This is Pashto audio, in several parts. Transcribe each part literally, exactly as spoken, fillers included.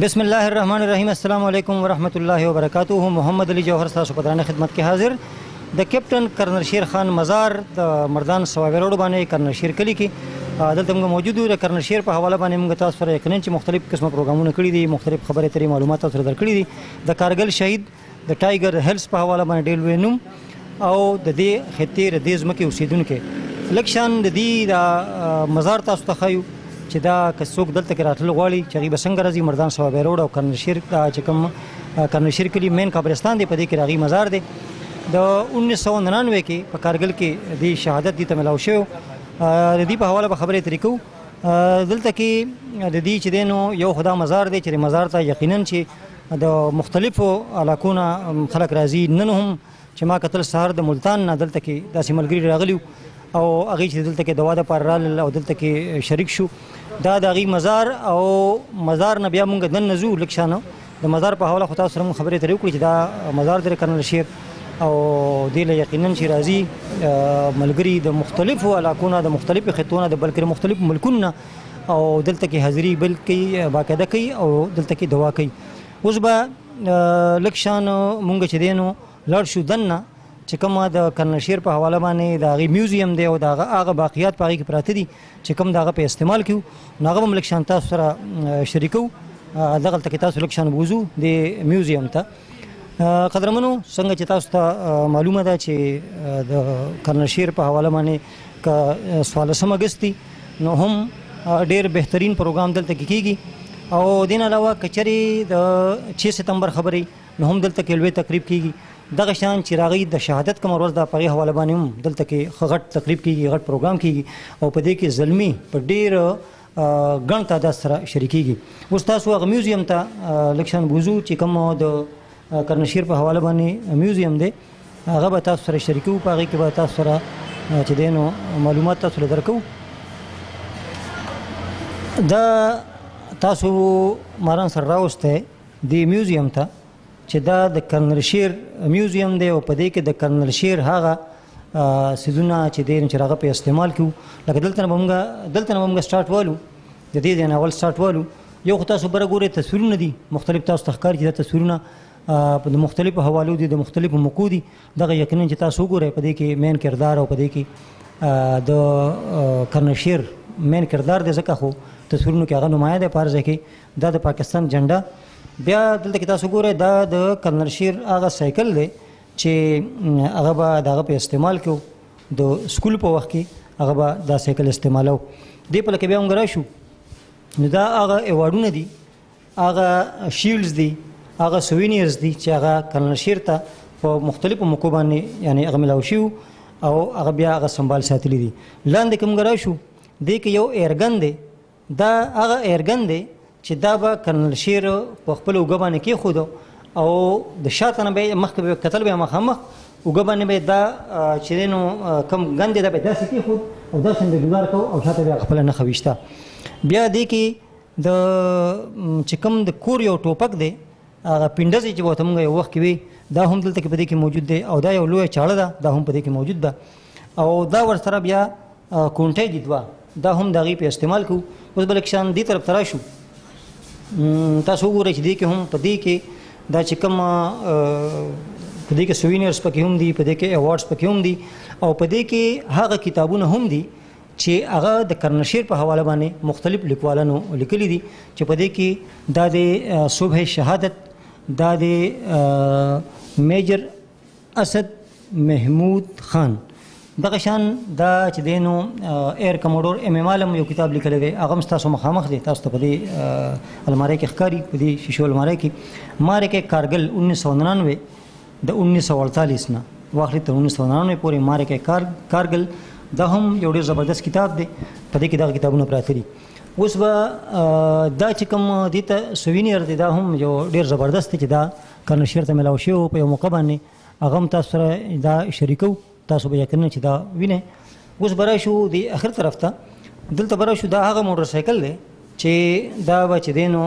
بسم الله الرحمن الرحیم. السلام علیکم ورحمۃ اللہ وبرکاتہ. محمد علی جوہر ستاسو په درانه خدمت کې حاضر. د کیپټن کرنل شیر خان مزار د مردان سوابي روډ باندې کرنل شیر کلی کې دلته موږ موجود یو. د کرنل شیر په حواله باندې موږ تاسو سره یقینا چې مختلف قسمه پروګرامونه کړي دي، مختلف خبرې اترې معلومات تاسو سره درکړي دي. د کارګل شهید د ټایګر هیلز په حواله باندې ډېر لوی نوم او د دې خطې د دې ځمکې اوسېدونکي لکشان د دې د مزار تاسو ته ښیو چې دا که څوک دلته کې راتلل غواړي چې هغوی به څنګه راځي. مردان سوابي روډ او کرنل شیر چې کوم کرنل شیر کلي مین قبرستان دی، په دې کې د هغوی مزار دی. د انیس سوه ننانوے کې په کارګل کې د شهادت دې ته میلاو شوی. د دې په حواله به خبرې اترې کوو. دلته کې د دې چې دی نو یو خدا مزار دی چې مزار ته یقینا چې د مختلفو علاقو نه خلک راځي. نن هم چې ما کتل سهار د ملتان نه دلته کې داسې ملګري راغلي او هغوی چې دلته کې د واده لپاره رالل او دلته کې شریک شو. دا د هغوی مزار او مزار نه بیا مونږ دننه ځو. لږ شانه د مزار په حواله خو تاسو سره مونږ خبرې اترې وکړو چې دا مزار دی کرنل شیر او دې له یقینا چې راځي ملګري د مختلفو علاقو نه، د مختلفو خطو نه، د بلکې مختلفو ملکونو نه او دلته کې حاضري بل کوي، باقاعده کوي او دلته کې دعا کوي. اوس به لږ شان مونږ چې دی نو لاړ شو دننه چې کومه د کرنل شیر په حواله باندې د هغې میوزیم دی او د هغه هغه باقیات په هغې کې پراته دي چې کوم د هغه په استعمال کړو نو هغه به هم لږ شان تاسو سره شریکوو. دغلته کې تاسو لږ شان بوځو د میوزیم ته. قدرمنو څنګه چې تاسو ته معلومه ده چې د کرنل شیر په حواله باندې که څوارلسم اګست دی نو هم ډېر بهترین پروګرام دلته کې کېږي او دې نه علاوه که چېرې د چھ ستمبر خبرې نو هم دلته کې لوی تقریب کېږي. دغه شان چې راغی د شهادت کومه ورځ ده په هغې حواله باندې هم دلته کې ښه غټ تقریب کېږي، غټ پروګرام کېږي او په دې کې زلمي په ډېر ګڼ تعداد سره شریکېږي. اوس تاسو هغه میوزیم ته لږ شان بوځو چې کوم د کرنل شیر په حواله باندې میوزیم دی هغه به تاسو سره شریکوو. په هغې کې به تاسو سره چې دی نو معلومات تاسو له درکوو. دا تاسو ماران سره راوستی دې میوزیم ته چې دا د کرنل شیر میوزیم دی او په دې کې د کرنل شیر هغه څیزونه چې دی چې هغه په استعمال کوو. لکه دلته نه به موږ دلته نه به موږ سټارټ والو، د دې ځای نه اول سټارټ والو. یو خو تاسو بره ګورئ تصویرونه دي مختلف، تاسو ته ښکاري چې دا تصویرونه د مختلفو حوالو دي، د مختلفو موقعو دي. دغه یقینا چې تاسو وګورئ په دې کې مین کردار او په دې کې د کرنل شیر مین کردار دی ځکه خو تصویرونو کې هغه نمایه دی په هر ځای کې. دا د پاکستان جنډه. بیا دلته کې تاسو ګورئ دا د کرنل شیر هغه سایکل دی چې هغه به د هغه په استعمال کوو. د سکول په وخت کې هغه به دا سایکل استعمالو. دې پله کې بیا موږ راشو نو دا هغه ایوارډونه دي، هغه شیلډز دي، هغه سوینیرز دي چې هغه کرنل شیر ته په مختلفو موقعو باندې یعنې هغه میلاو شوي او هغه بیا هغه سنبال ساتلي دي. لاندې که موږ راشو دې کې یو ایرګن دی. دا هغه ایرګن دی چې دا به کرنل شیر په خپل اوږه باندې کېښودو او د شاته نه به یې مخکې به کتل به یې مخامخ اوږه باندې به دا چې دی نو کوم ګن دی دا به یې داسې کېښود او داسې به ګزار کوو او شاته به یې خپله نښه ویشته. بیا دې کې د چې کوم د کور یو ټوپک دی هغه پنډزې چې ورته موږ یو وخت کې وي دا هم دلته کې په دې کې موجود دی او دا یو لویه چاړه ده دا هم په دې کې موجود ده او دا ورسره بیا کونټۍ دي دوه، دا هم د هغې په استعمال کوو. اوس به لږ شان دې طرف ته راشو. تاسو وګورئ چې دې کې هم په دې کې دا چې کوم په دې کې سوینیرز پکې هم دي، په دې کې ایوارډز پکې هم دي او په دې کې هغه کتابونه هم دي چې هغه د کرنل شیر په حواله باندې مختلف لیکوالانو لیکلي دي چې په دې کې دا د صبح شهادت، دا د میجر اسد محمود خان، دغه شان دا چې دی نو ایر کموډور ایم ایم عالم یو کتاب لیکلی دی هغه هم ستاسو مخامخ دی، تاسو ته په دې المارۍ کې ښکاري، په دې شیشو المارۍ کې. مارک کارګل انیس سوه ننانوے د انیس سوه اڑتالیس نه واخلي تر انیس سوه ننانوے پورې مارک کارګل دا هم یو ډېر زبردست کتاب دی، په دې کې دغه کتابونه پراته دي. اوس به دا چې کوم دې ته سوینیر دی دا هم یو ډېر زبردست دی چې دا کرنل شیر ته میلاو شوی په یو موقع باندې هغه هم تاسو سره دا شریکو. تاسو به یقینا چې دا وینئ. اوس به راشو د اخر طرف ته. دلته به راشو دا هغه موټر سایکل دی چې دا به چې دی نو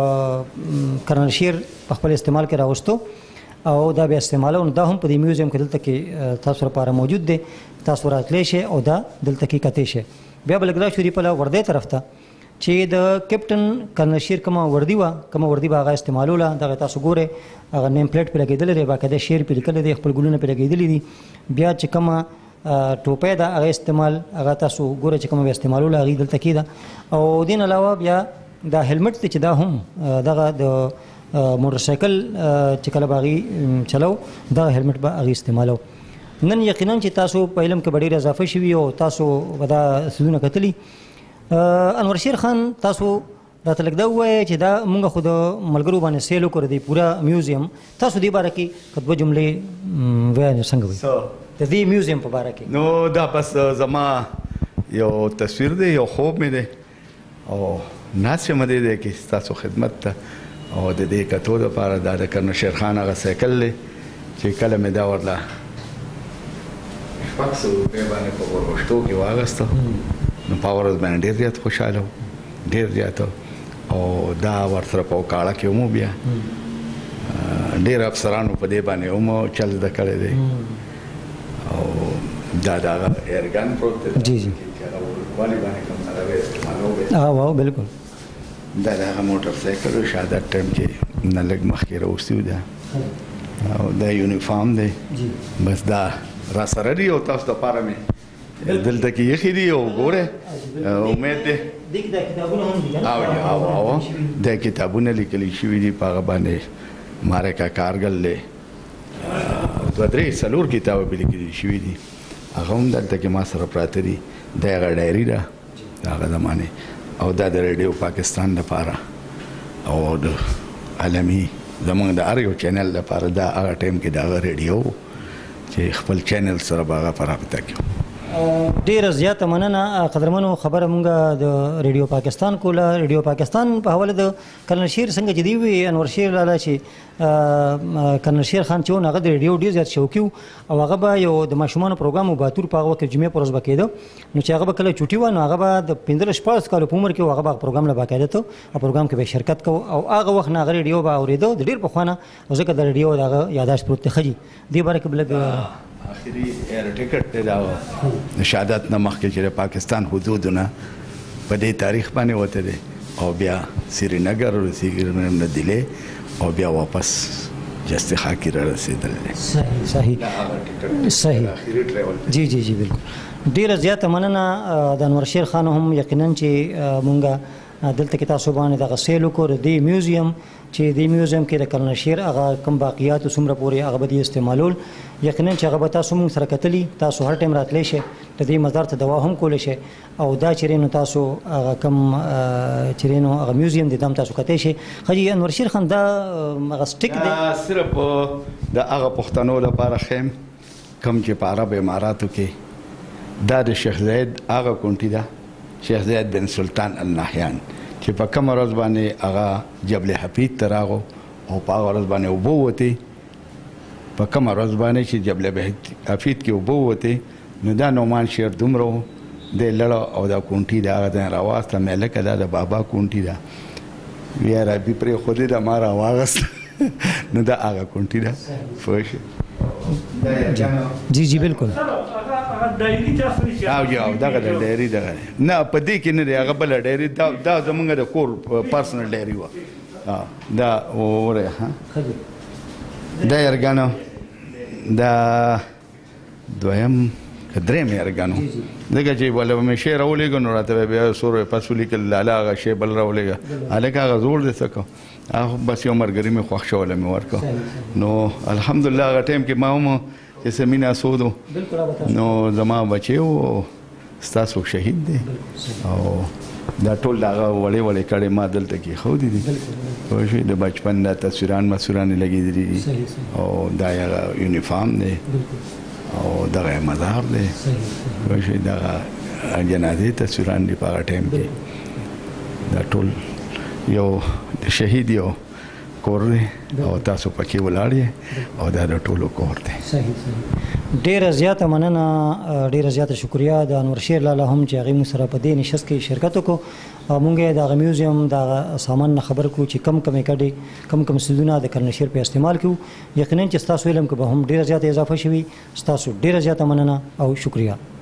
کرنل شیر په خپل استعمال کې راوستو او دا بیا استعمالو. نو دا هم په دې میوزیم کې دلته کې تاسو لپاره موجود دی، تاسو راتلی شئ او دا دلته کې کتی شئ. بیا به لږ راشو دې پله وردۍ طرف ته چې د کیپټن کرنل شیر کومه وردي وه کومه وردي به هغه استعمالوله دغه تاسو ګورئ هغه نیم پلیټ پرې لګېدلی دی باقاعده شعر پرې لیکلی دی خپل ګلونه پرې لګېدلي دي بیا چې کومه ټوپۍ ده هغه استعمال هغه تاسو ګورئ چې کومه به استعمالوله هغې دلته کېده او دین علاوه بیا دا هیلمټ دی چې دا هم دغه د موټرسایکل چې کله به هغې چلو دغه هیلمټ به هغې استعمالو نن یقینا چې تاسو په علم کې به ډېره اضافه شوي او تاسو به دا څیزونه کتلي انور شیر خان تاسو راته لږ دا ووایه چې دا مونږ خو د ملګرو باندې سیل وکړو دی پوره میوزیم تاسو دې باره کې که دوه جملې وایه څنګه وایي د دې میوزیم په باره کې نو دا بس زما یو تصویر دی یو خوب مې دی او ناست یم دې دی کې ستاسو خدمت ته او د دې کتو دپاره دا د کرنل شیر خان هغه سایکل دی چې کله مې دا ورله شپږ سوه روپۍ باندې په ورپښتو کې واخیسته نو په ورځ باندې ډېر زیات خوشحاله و ډېر زیات او دا ورسره په وکاړه کې هم بیا ډېر افسرانو په دې باندې هم چل زده کړی دی او دا د هغه ایرګن پروت دی جی جی والي باندې کوم هغه استعمالولی ها واو بالکل دا د هغه موټر سایکل شهادت ټایم چې نه لږ مخکې راوستي و ده او دا یونیفارم دی بس دا را سره دي او تاسو دپاره مې دلته کې ایښي دي او ګورئ امید دی او او دا کتابونه لیکلي شوي دي په هغه باندې مارکا کارګل دی دوه درې څلور کتابه پې لیکلي شوي دي هغه هم دلته کې ما سره پراته دي دا هغه ډایري ده د هغه زمانې او دا د ریډیو پاکستان لپاره او د عالمي زمونږ د هر یو چینل لپاره دا هغه ټایم کې د هغه ریډیو چې خپل چینل سره به هغه په رابطه کې ډیره زیاته مننه قدرمنو خبره مونږ د ریډیو پاکستان کوله ریډیو پاکستان په حواله د کرنل شیر څنګه چې دی وي انور شیر لاله چې کرنل شیر خان چې و هغه د ریډیو ډېر زیات شوقي و او هغه به یو د ماشومانو پروګرام و باتور په هغه وخت کې جمعې په ورځ به کېده نو چې هغه به کله چوټي وه نو هغه به د پنځلس شپاړس کالو په عمر کې و هغه به پروګرام له باقاعده ته او پروګرام کې به شرکت کوو او هغه وخت نه هغه ریډیو به اورېده د ډېر پخوانه او ځکه د ریډیو د هغه یاداشت پروت دی ښه جي دې باره کې به لږ آخري ایر ټیکټ دی دا د شهادت نه مخکې چې د پاکستان حدودونه په دې تاریخ باندې وته دی او بیا سرینګر او سرینګر دلی او بیا واپس جست خاکی را رسیدل دی صحیح صحیح صحیح جی جی جی بالکل ډیره زیاته مننه د انور شیر خان هم یقینا چې مونږه دلته کې تاسو باندې دغه سیل وکړو د میوزیم چې د میوزیم کې د کرنل شیر هغه کوم باقیات څومره پورې هغه به دې استعمالول یقینا چې هغه به تاسو موږ سره کتلي تاسو هر ټایم راتلی شئ د دې مزار ته دوا هم کولی شئ او دا چې نو تاسو هغه کوم چې نو هغه میوزیم دی دا هم تاسو کتی شئ ښه جي انور شیر خان دا هغه سټیک دی دا صرف د هغه پښتنو لپاره خیم کوم چې په عرب اماراتو کې دا د شیخ زید هغه کونټي ده شیخ زید بن سلطان النهیان چې په کومه ورځ باندې هغه جبل حفید ته راغو او په هغه ورځ باندې اوبه ووتې په کومه ورځ باندې چې جبل حفید کې اوبه ووتې نو دا نعمان شیر دومره و دی لړه او دا کونټي د هغه ځای راواخته مې لکه دا د بابا کونټي ده بیا رابي پرې خودې د ما راواغست نو دا هغه کونټي ده پوه جی جی بالکل او یو دغه د ډایري دغه نه په دې کې نه دی هغه بله ډایري دا زمونږ د کور پرسنل ډایري وه دا وره دا یرګانو دا دویم که درېیم یرګانو ځکه چې بله به مې شی راولېږه نو راته به بیا سور پس ولیکل لاله هغه شی بل راولېږه هلکه هغه زوړ دی څه کوم هغه بس یو ملګري مې خوښ شوله مې ورکړه نو الحمدلله هغه ټایم کې ما هم چې څه مینه سودو نو زما بچی و ستاسو شهید دی او دا ټول د هغه وړې وړې کړې ما دلته کې ښودي دي پوه شوې د بچپن دا تصویران مسویران یې لګېدلي دي او دا هغه یونیفارم دی او دغه مزار دی پوه شوې دغه جنازې تصویران دي په هغه ټایم کې دا ټول یو د شهید یو کور دی او تاسو پکې ولاړ یې او دا د ټولو کور دی صحیح صحیح ډیره زیاته مننه ډیره زیاته شکریا د انور شیر لاله هم چې هغې موږ سره په دې نشست کې شرکت وکړو او موږ یې د هغه میوزیم د هغه سامان نه خبر کړو چې کم کم یې کډې کم کم څیزونه د کرنل شیر په استعمال کړو یقینا چې ستاسو علم کې به هم ډیره زیاته اضافه شوي ستاسو ډیره زیاته مننه او شکریا